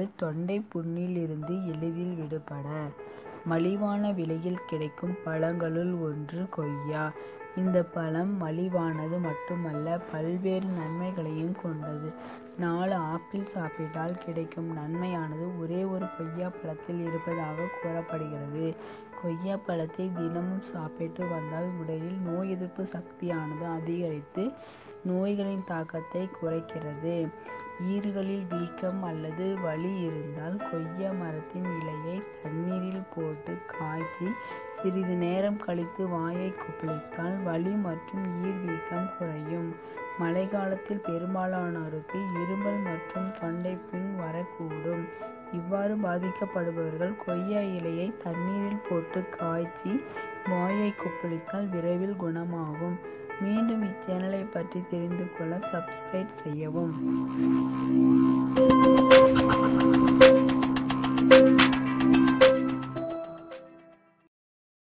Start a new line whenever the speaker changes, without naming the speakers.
தொண்டை புண்ணில் இருந்து எளிதில் விடுபட. மலிவான விலையில் கிடைக்கும் பழங்களுள் ஒன்று கொய்யா. இந்த பழம் மலிவானது மட்டுமல்ல, பல்வேறு நன்மைகளையும் கொண்டது. 4 ஆப்பிள் சாப்பிட்டால் கிடைக்கும் நன்மையானது ஒரே ஒரு கொய்யா பழத்தில் இருப்பதாக கூறப்படுகிறது. கொய்யா பழத்தை தினமும் சாப்பிட்டு வந்தால் உடலில் நோய் எதிர்ப்பு சக்தியானது அதிகரித்து நோய்களின் தாக்கத்தை குறைக்கிறது. ஈறுகளில் வீக்கம் அல்லது வலி இருந்தால் கொய்யா மரத்தின் இலையை தண்ணீரில் போட்டு காய்ச்சி சிறிது நேரம் கழித்து வாயை கொப்பளித்தால் வலி மற்றும் ஈர் வீக்கம் குறையும். மழைக்காலத்தில் பெரும்பாலானோருக்கு இருமல் மற்றும் தொண்டைப்புண் வரக்கூடும். இவ்வாறு பாதிக்கப்படுபவர்கள் கொய்யா இலையை தண்ணீரில் போட்டு காய்ச்சி வாயை கொப்பளித்தால் விரைவில் குணமாகும். மீண்டும் இச்சேனலை பற்றி தெரிந்து கொள்ள சப்ஸ்கிரைப் செய்யவும்.